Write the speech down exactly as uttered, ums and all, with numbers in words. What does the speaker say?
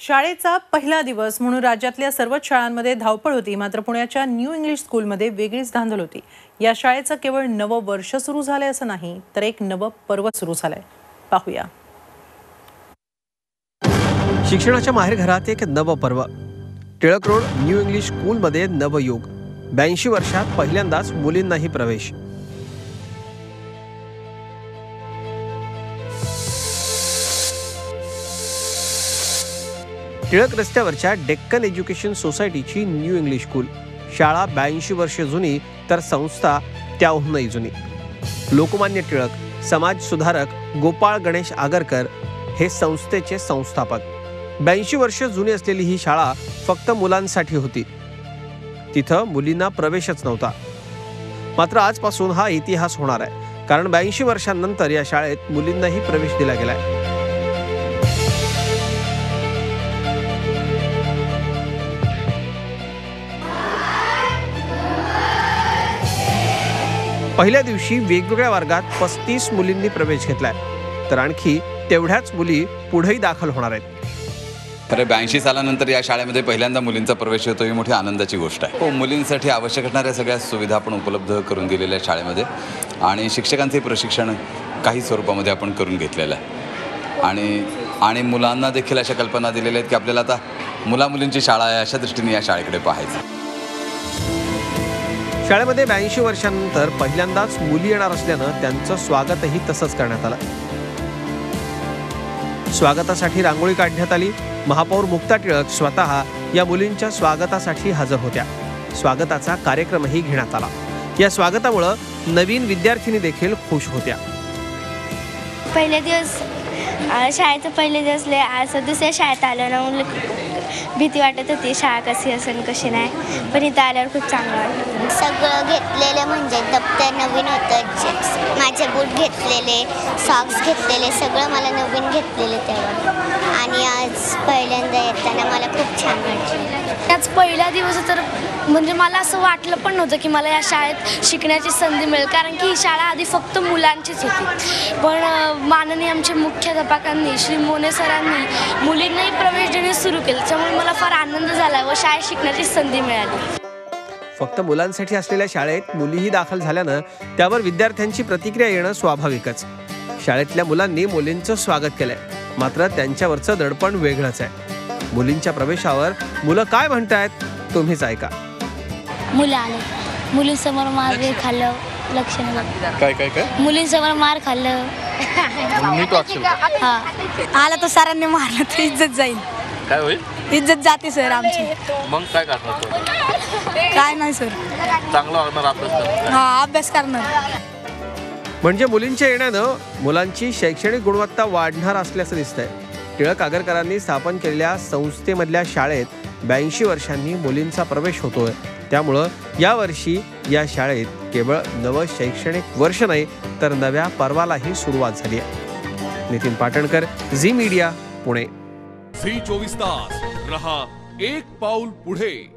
शाळेचा पहिला दिवस म्हणून राज्यातल्या सर्वच शाळांमध्ये धावपळ होती, मात्र पुण्याच्या न्यू इंग्लिश स्कूलमध्ये वेगळीच धांदल होती। या शाळेचं केवळ नवं वर्ष सुरू झालंय असं नाही, तर एक नवं पर्व सुरू झालंय। पाहूया। शिक्षणाच्या माहेरघरात एक नवं पर्व। टिळक रोड न्यू इंग्लिश स्कूलमध्ये नवयुग। ब्याऐंशी वर्षात पहिल्यांदाच मुलींनाही प्रवेश। टिळक रस्त्यावरच्या डेक्कन एज्युकेशन सोसायटीची न्यू इंग्लिश स्कूल। शाळा ब्याऐंशी वर्ष जुनी, तर संस्था त्याहूनही जुनी। लोकमान्य टिळक, समाज सुधारक गोपाळ गणेश आगरकर हे संस्थेचे संस्थापक। ब्याऐंशी वर्ष जुनी असलेली ही शाळा फक्त मुलांसाठी होती। तिथं मुलींना प्रवेशच नव्हता। मात्र आजपासून हा इतिहास होणार आहे, कारण ब्याऐंशी वर्षांनंतर या शाळेत मुलींनाही प्रवेश दिला गेलाय। पहिल्या दिवशी वेगवेगळ्या वर्गात पस्तीस मुलींनी प्रवेश घेतलाय, तर आणखी तेवढ्याच मुली पुढेही दाखल होणार आहेत। खरं ब्याऐंशी सालानंतर या शाळेमध्ये पहिल्यांदा मुलींचा प्रवेश होतो, ही मोठी आनंदाची गोष्ट आहे। हो, मुलींसाठी आवश्यक असणाऱ्या सगळ्या सुविधा आपण उपलब्ध करून दिलेल्या शाळेमध्ये, आणि शिक्षकांचे प्रशिक्षण काही स्वरूपामध्ये आपण करून घेतलेलं आहे, आणि आणि मुलांना देखील अशा कल्पना दिलेल्या आहेत की आपल्याला आता मुला मुलींची शाळा आहे अशा दृष्टीने या शाळेकडे पाहायचं। शाळेमध्ये ब्याऐंशी वर्षांनंतर पहिल्यांदाच मुली येणार असल्यानं त्यांचं स्वागतही तसंच करण्यात आलं। स्वागतासाठी रांगोळी काढण्यात आली। महापौर मुक्ता टिळक स्वतः या मुलींच्या स्वागतासाठी हजर होत्या। स्वागताचा कार्यक्रमही घेण्यात आला। या स्वागतामुळे नवीन विद्यार्थिनी देखील खुश होत्या। पहिले दिवस शाळेचं पहिले दिवस लय असं दुसऱ्या शाळेत आलं ना, मुलं भीती वाटत होती शाळा कशी असेल कशी नाही, पण इथं आल्यावर खूप चांगलं वाटतं। सगळं घेतलेलं म्हणजे दप्तर नवीन होतं, माझे बूट घेतलेले, सॉक्स घेतलेले, सगळं मला नवीन घेतलेलं तेव्हा, आणि आज पहिल्यांदा येताना मला खूप छान वाटलं। त्याच पहिला दिवस तर म्हणजे मला असं वाटलं पण नव्हतं की मला या शाळेत शिकण्याची संधी मिळेल, कारण की ही शाळा आधी फक्त मुलांचीच होती, पण माननीय आमचे मुख्याध्यापकांनी श्री मोने सरांनी मुलींनाही प्रवेश देणे सुरू केले, त्यामुळे मला फार आनंद झाला व शाळेत शिकण्याची संधी मिळाली। फक्त मुलांसाठी असलेल्या शाळेत मुलीही दाखल झाल्यानं त्यावर विद्यार्थ्यांची प्रतिक्रिया येणं स्वाभाविकच। शाळेतल्या मुलांनी मुलींचं स्वागत केलंय, मात्र त्यांच्यावरचं दडपण वेगळंच आहे। मुलींच्या प्रवेशावर मुलं काय म्हणतायत तुम्हीच ऐका। मुलं आले, मुलींसमोर मार खाल्लं, लक्ष नाही काय काय काय मुलींसमोर मार खाल्लं, हा आला तो सरांनी मारलं तर इज्जत जाईल। काय होईल? इज्जत जाते सर आमची। मग काय करणार? काय नाही सर, चांगला होणार अभ्यास करणार। हा अभ्यास करणार। म्हणजे मुलींच्या येण्यानं मुलांची शैक्षणिक गुणवत्ता वाढणार असल्याचं दिसतंय। टिळक आगरकरांनी स्थापन केलेल्या संस्थेमधल्या शाळेत ब्याऐंशी वर्षांनी मुलींचा प्रवेश होतोय, त्यामुळं यावर्षी या शाळेत केवळ नवं शैक्षणिक वर्ष नाही, तर नव्या पर्वालाही सुरुवात झाली आहे। Nitin Patankar, Zee media, Pune. Zee चोवीस तास रहा एक पाऊल पुढे।